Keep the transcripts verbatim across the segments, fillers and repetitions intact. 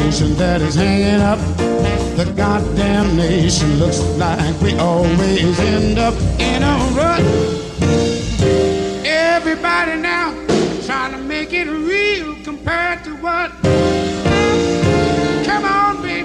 nation that is hanging up. The goddamn nation looks like we always end up in a rut. Everybody now trying to make it real compared to what? Come on, baby.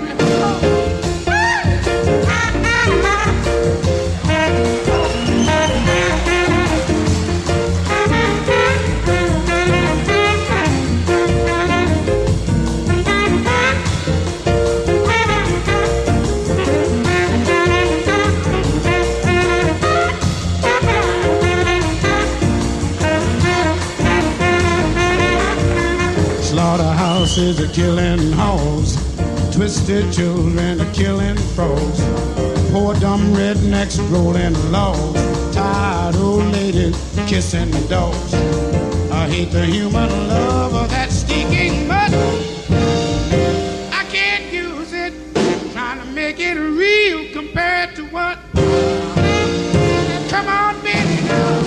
Slaughterhouses are killing hoes, twisted children are killing frogs, poor dumb rednecks rolling logs, tired old ladies kissing dogs. I hate the human love of that stinking mud. I can't use it, trying to make it real compared to what? Come on, baby, now.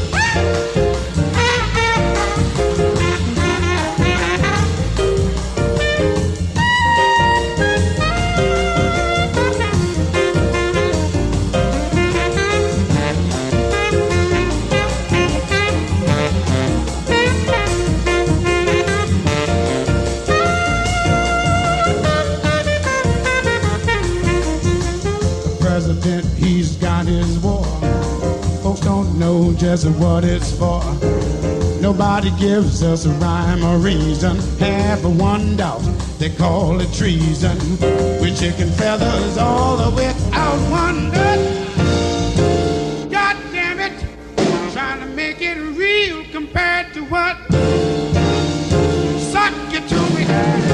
He's got his war. Folks don't know just what it's for. Nobody gives us a rhyme or reason. Half of one doubt, they call it treason. With chicken feathers all the way out one nut. God damn it, trying to make it real compared to what? Suck it to me.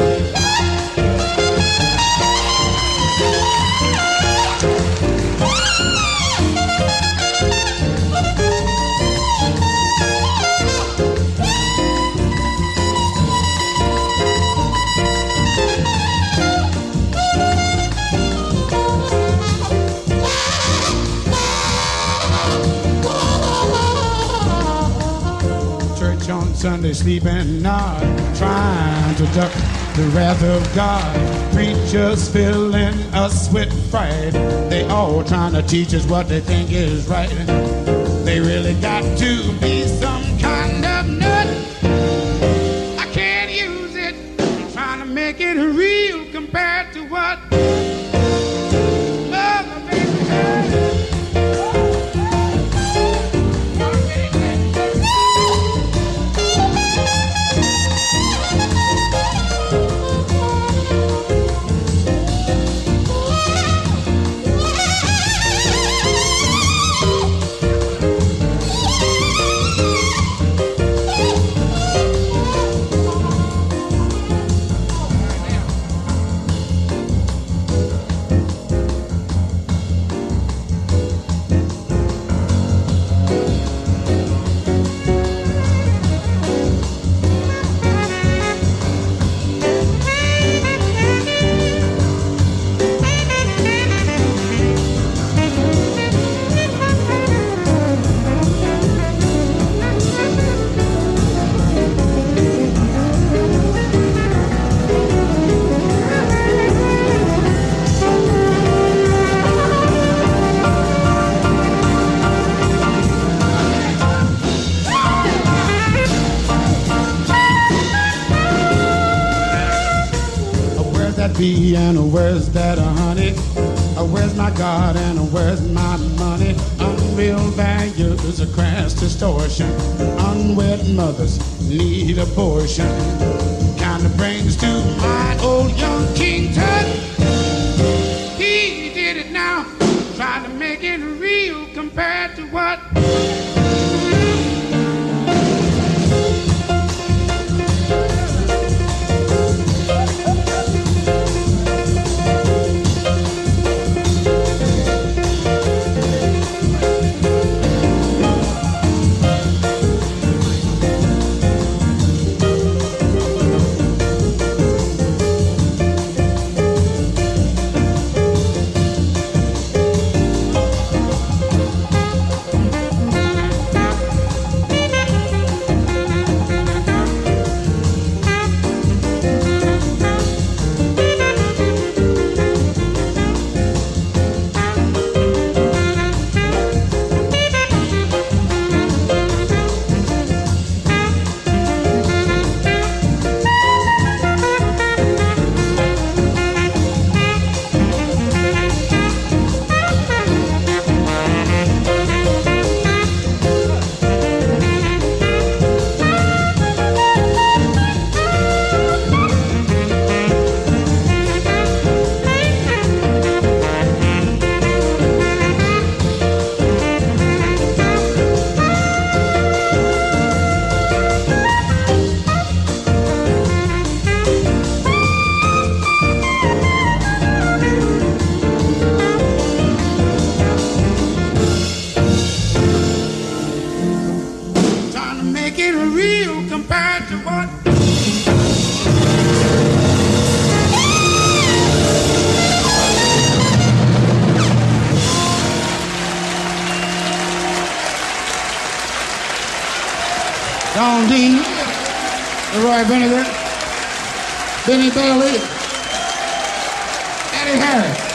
On Sunday sleeping nod, trying to duck the wrath of God. Preachers filling us with fright. They all trying to teach us what they think is right. They really got to be some kind of nut. I can't use it, I'm trying to make it real compared to what? Love, baby. And where's that honey? Where's my God and where's my money? Unreal values, a crass distortion. Unwed mothers need abortion. Kind of brings to my old young King Tut. He did it now, trying to make it real compared to what? Dean, Roy Benedict, Benny Bailey, Eddie Harris.